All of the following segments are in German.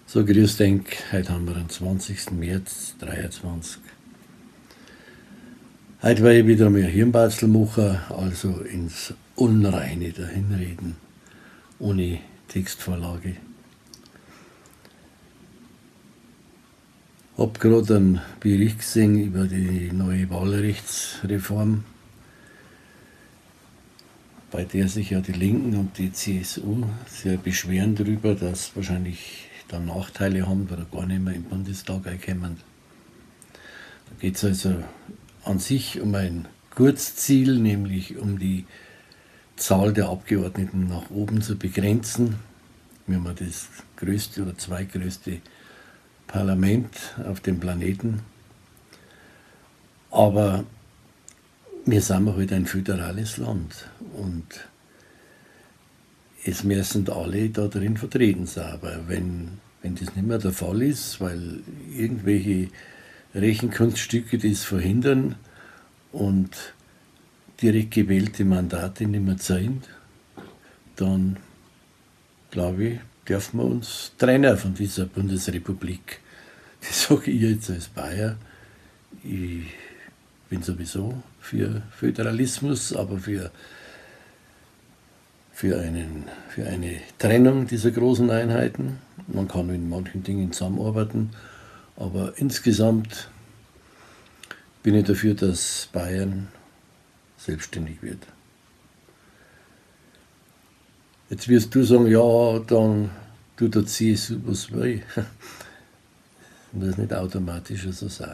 So, grüß denk, heute haben wir den 20. März 2023. Heute werde ich wieder mal Hirnbatzel machen, also ins Unreine dahinreden, ohne Textvorlage. Ich habe gerade einen Bericht gesehen über die neue Wahlrechtsreform, bei der sich ja die Linken und die CSU sehr beschweren darüber, dass wahrscheinlich dann Nachteile haben, weil er gar nicht mehr im Bundestag einkommen. Da geht es also an sich um ein Kurzziel, nämlich um die Zahl der Abgeordneten nach oben zu begrenzen. Wir haben das größte oder zweitgrößte Parlament auf dem Planeten. Aber wir sind halt ein föderales Land und es müssen alle da drin vertreten sein. Aber wenn das nicht mehr der Fall ist, weil irgendwelche Rechenkunststücke das verhindern und direkt gewählte Mandate nicht mehr zählen, dann glaube ich, dürfen wir uns trennen von dieser Bundesrepublik. Das sage ich jetzt als Bayer. Ich bin sowieso für Föderalismus, aber für eine Trennung dieser großen Einheiten. Man kann in manchen Dingen zusammenarbeiten, aber insgesamt bin ich dafür, dass Bayern selbstständig wird. Jetzt wirst du sagen, ja, dann tut der CSU was will. Das ist nicht automatisch so sein.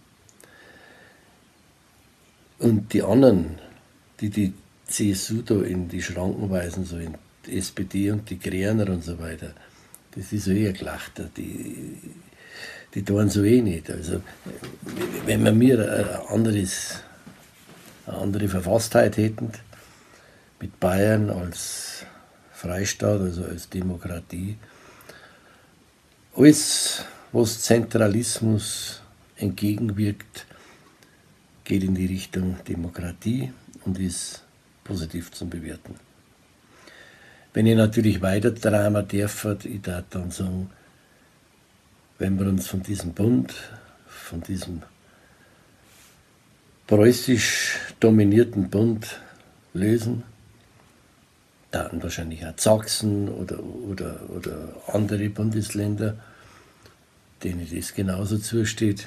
Und die anderen, die CSU da in die Schranken weisen, so in die SPD und die Grünen und so weiter, das ist so eher Gelachter, die tun so nicht. Also, wenn wir eine andere Verfasstheit hätten, mit Bayern als Freistaat, also als Demokratie, alles, was Zentralismus entgegenwirkt, geht in die Richtung Demokratie und ist positiv zu bewerten. Wenn ich natürlich weiter träumen darf, ich darf dann sagen, wenn wir uns von diesem Bund, von diesem preußisch dominierten Bund lösen, dann wahrscheinlich auch Sachsen oder andere Bundesländer, denen das genauso zusteht,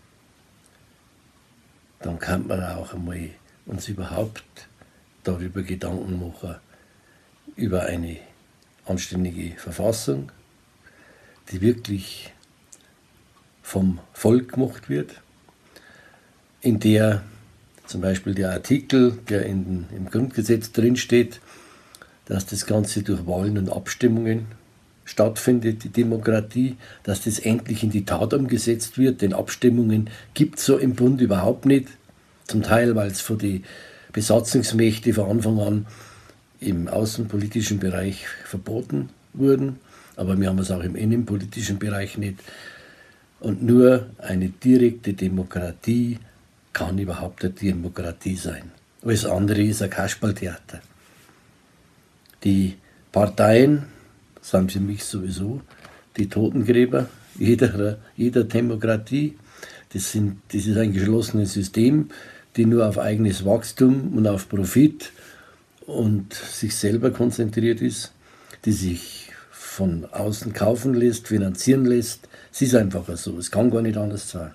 dann kann man auch einmal uns überhaupt darüber Gedanken machen, über eine anständige Verfassung, die wirklich vom Volk gemacht wird, in der zum Beispiel der Artikel, der im Grundgesetz drinsteht, dass das Ganze durch Wahlen und Abstimmungen stattfindet, die Demokratie, dass das endlich in die Tat umgesetzt wird, denn Abstimmungen gibt es so im Bund überhaupt nicht, zum Teil, weil es von den Besatzungsmächten von Anfang an im außenpolitischen Bereich verboten wurden, aber wir haben es auch im innenpolitischen Bereich nicht. Und nur eine direkte Demokratie kann überhaupt eine Demokratie sein. Alles andere ist ein Kasperltheater. Die Parteien, sagen sie mich sowieso, die Totengräber jeder Demokratie. Das ist ein geschlossenes System, die nur auf eigenes Wachstum und auf Profit und sich selber konzentriert ist, die sich von außen kaufen lässt, finanzieren lässt. Es ist einfach so, es kann gar nicht anders sein.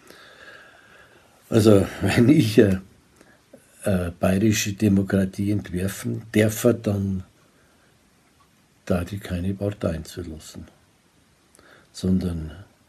Also wenn ich eine bayerische Demokratie entwerfen darf, dann darf ich keine Parteien zulassen, sondern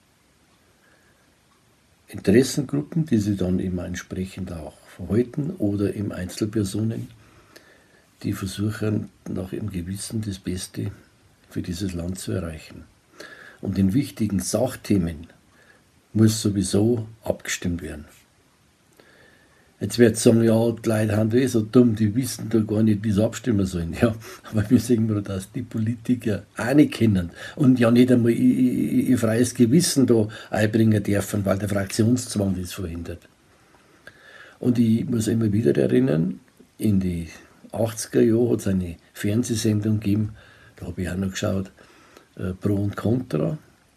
Interessengruppen, die sie dann immer entsprechend auch verhalten, oder eben Einzelpersonen, die versuchen, nach ihrem Gewissen das Beste für dieses Land zu erreichen. Und in wichtigen Sachthemen muss sowieso abgestimmt werden. Jetzt wird es sagen, ja, die Leute haben so dumm, die wissen da gar nicht, wie sie abstimmen sollen. Ja, aber wir sehen nur, dass die Politiker auch nicht kennen und ja nicht einmal ihr freies Gewissen da einbringen dürfen, weil der Fraktionszwang das verhindert. Und ich muss immer wieder erinnern, in die 80er Jahre hat es eine Fernsehsendung gegeben, da habe ich auch noch geschaut, Pro und Contra.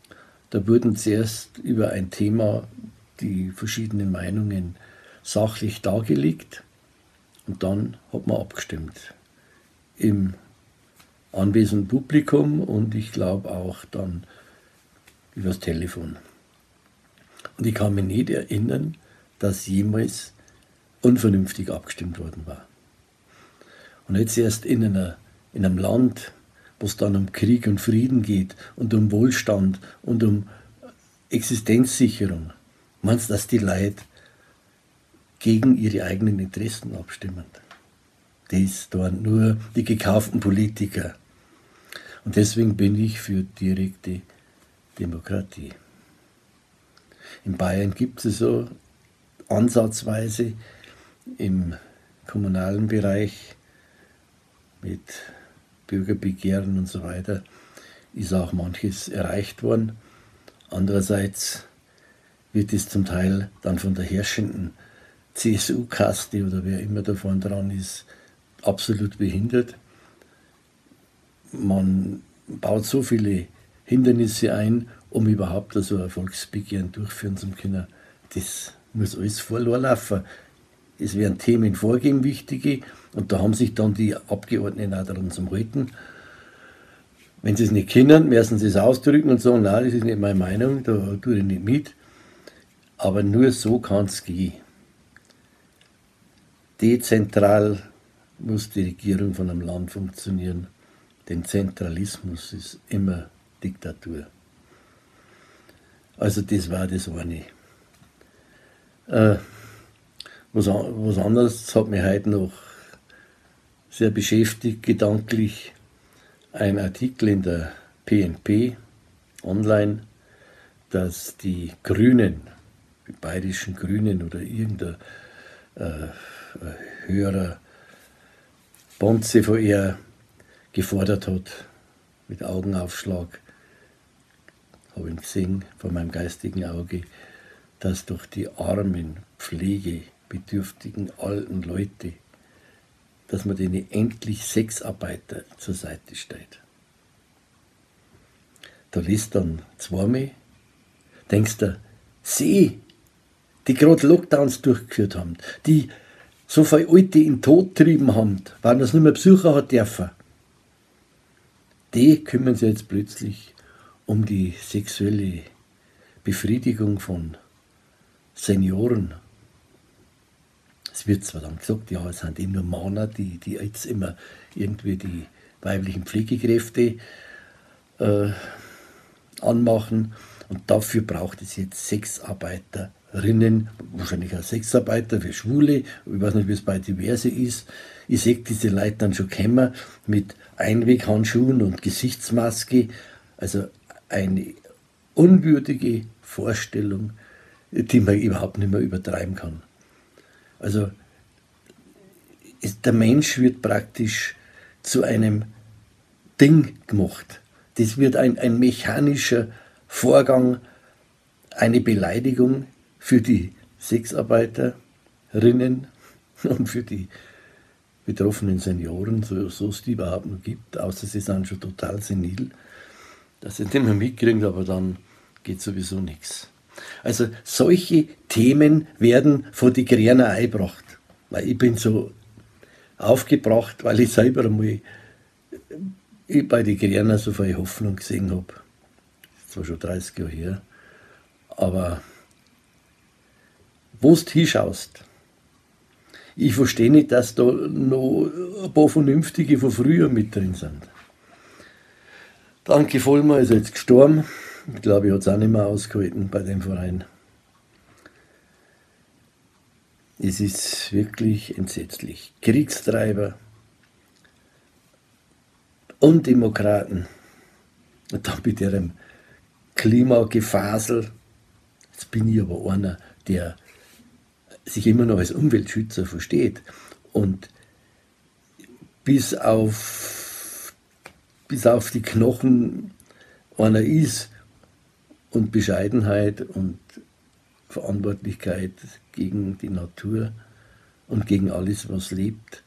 Da wurden zuerst über ein Thema die verschiedenen Meinungen sachlich dargelegt und dann hat man abgestimmt. Im anwesenden Publikum und ich glaube auch dann übers Telefon. Und ich kann mich nicht erinnern, dass jemals unvernünftig abgestimmt worden war. Und jetzt erst in einem Land, wo es dann um Krieg und Frieden geht und um Wohlstand und um Existenzsicherung, meinst du, dass die Leute gegen ihre eigenen Interessen abstimmen? Das waren nur die gekauften Politiker. Und deswegen bin ich für direkte Demokratie. In Bayern gibt es so ansatzweise im kommunalen Bereich mit Bürgerbegehren und so weiter ist auch manches erreicht worden. Andererseits wird es zum Teil dann von der herrschenden CSU-Kaste oder wer immer da vorne dran ist, absolut behindert. Man baut so viele Hindernisse ein, um überhaupt so ein Volksbegehren durchführen zu können. Das muss alles vorlaufen. Es werden Themen vorgegeben, wichtige, und da haben sich dann die Abgeordneten auch daran zum halten. Wenn sie es nicht können, müssen sie es ausdrücken und sagen, nein, das ist nicht meine Meinung, da tue ich nicht mit. Aber nur so kann es gehen. Dezentral muss die Regierung von einem Land funktionieren, denn Zentralismus ist immer Diktatur. Also das war das eine. Was anderes hat mich heute noch sehr beschäftigt, gedanklich, ein Artikel in der PNP online, dass die Grünen, die bayerischen Grünen oder irgendein höherer Bonze von ihr gefordert hat, mit Augenaufschlag, habe ich gesehen vor meinem geistigen Auge, dass doch die armen, pflegebedürftigen alten Leute, dass man denen endlich Sexarbeiter zur Seite stellt. Da liest dann zweimal, denkst du, sie, die gerade Lockdowns durchgeführt haben, die so viele Alte in den Tod getrieben haben, weil man es nicht mehr besuchen hat dürfen, die kümmern sich jetzt plötzlich um die sexuelle Befriedigung von Senioren. Es wird zwar dann gesagt, ja, es sind nur Männer, die jetzt immer irgendwie die weiblichen Pflegekräfte anmachen, und dafür braucht es jetzt Sexarbeiterinnen, wahrscheinlich auch Sexarbeiter für Schwule, ich weiß nicht, wie es bei Diverse ist. Ich sehe diese Leute dann schon kommen mit Einweghandschuhen und Gesichtsmaske, also eine unwürdige Vorstellung, die man überhaupt nicht mehr übertreiben kann. Also der Mensch wird praktisch zu einem Ding gemacht. Das wird ein mechanischer Vorgang, eine Beleidigung für die Sexarbeiterinnen und für die betroffenen Senioren, so es die überhaupt noch gibt, außer sie sind schon total senil, dass sie es nicht mehr mitkriegen, aber dann geht sowieso nichts. Also solche Themen werden von die Grünen eingebracht. Weil ich bin so aufgebracht, weil ich selber einmal bei den Grünen so viel Hoffnung gesehen habe. Das ist zwar schon 30 Jahre her, aber wo du hinschaust, ich verstehe nicht, dass da noch ein paar Vernünftige von früher mit drin sind. Der Anke Vollmer ist jetzt gestorben. Ich glaube, ich hat es auch nicht mehr ausgehalten bei dem Verein. Es ist wirklich entsetzlich. Kriegstreiber, Undemokraten und dann mit ihrem Klimagefasel. Jetzt bin ich aber einer, der sich immer noch als Umweltschützer versteht und bis auf die Knochen einer ist und Bescheidenheit und Verantwortlichkeit gegen die Natur und gegen alles, was lebt,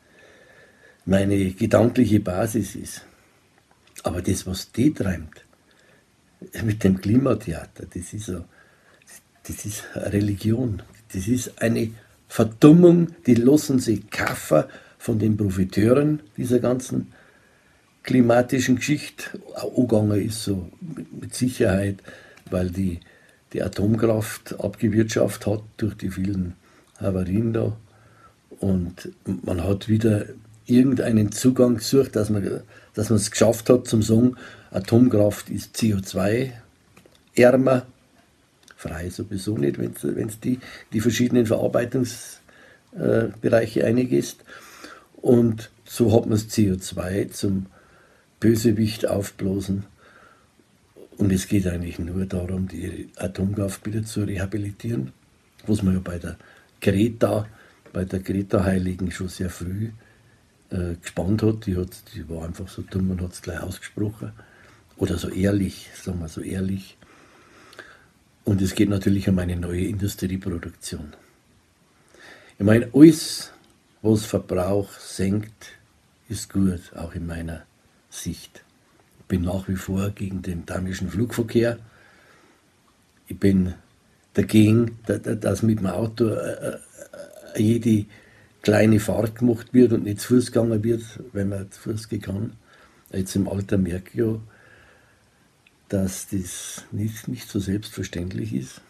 meine gedankliche Basis ist. Aber das, was die treibt, mit dem Klimatheater, das ist eine Religion, das ist eine Verdummung, die lassen sich kaufen von den Profiteuren dieser ganzen klimatischen Geschichte. Angegangen ist so mit Sicherheit, weil die Atomkraft abgewirtschaftet hat durch die vielen Havarien da. Und man hat wieder irgendeinen Zugang gesucht, dass man es geschafft hat, zum sagen, Atomkraft ist CO2-ärmer, frei sowieso nicht, wenn es die verschiedenen Verarbeitungsbereiche eingehst. Und so hat man das CO2 zum Bösewicht aufblasen. Und es geht eigentlich nur darum, die Atomkraft wieder zu rehabilitieren, was man ja bei der Greta-Heiligen schon sehr früh gespannt hat. Die war einfach so dumm und hat es gleich ausgesprochen. Oder so ehrlich, sagen wir so ehrlich. Und es geht natürlich um eine neue Industrieproduktion. Ich meine, alles, was Verbrauch senkt, ist gut, auch in meiner Sicht. Ich bin nach wie vor gegen den dynamischen Flugverkehr. Ich bin dagegen, dass mit dem Auto jede kleine Fahrt gemacht wird und nicht zu Fuß gegangen wird, wenn man zu Fuß gehen kann. Jetzt im Alter merke ich ja, dass das nicht so selbstverständlich ist.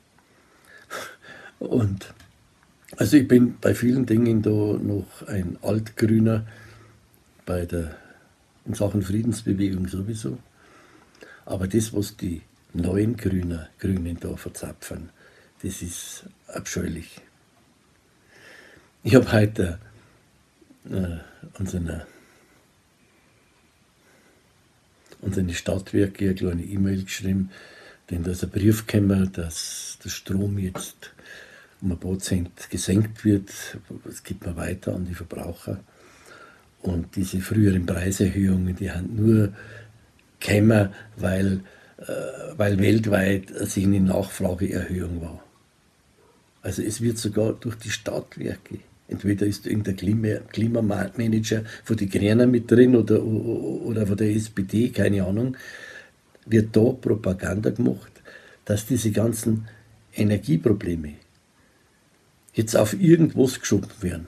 Und also ich bin bei vielen Dingen da noch ein Altgrüner, in Sachen Friedensbewegung sowieso. Aber das, was die neuen Grünen da verzapfen, das ist abscheulich. Ich habe heute unsere Stadtwerke eine kleine E-Mail geschrieben, denn da ist ein Brief gekommen, dass der Strom jetzt um ein paar Cent gesenkt wird. Das gibt man weiter an die Verbraucher. Und diese früheren Preiserhöhungen, die haben nur gekommen, weil weltweit sich eine Nachfrageerhöhung war. Also es wird sogar durch die Stadtwerke, entweder ist irgendein Klimamanager von den Grünen mit drin oder von der SPD, keine Ahnung, wird da Propaganda gemacht, dass diese ganzen Energieprobleme jetzt auf irgendwas geschoben werden.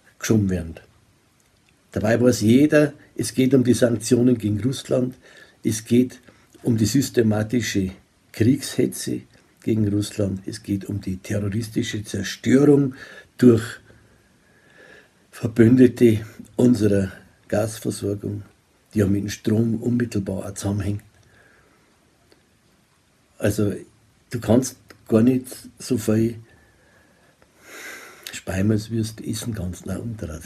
Dabei weiß jeder, es geht um die Sanktionen gegen Russland, es geht um die systematische Kriegshetze gegen Russland, es geht um die terroristische Zerstörung durch Verbündete unserer Gasversorgung, die ja mit dem Strom unmittelbar auch zusammenhängt. Also du kannst gar nicht so viel Speimerswürst essen kannst, nach umdreht.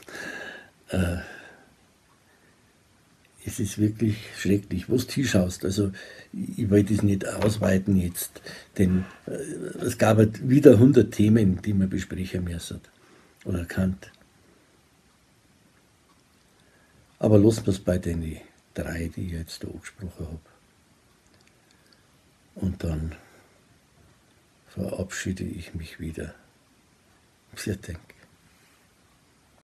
Es ist wirklich schrecklich, was du hinschaust. Also ich will das nicht ausweiten jetzt, denn es gab halt wieder 100 Themen, die man besprechen müssen oder kann. Aber lassen wir es bei den 3, die ich jetzt da angesprochen habe. Und dann verabschiede ich mich wieder. Vielen Dank.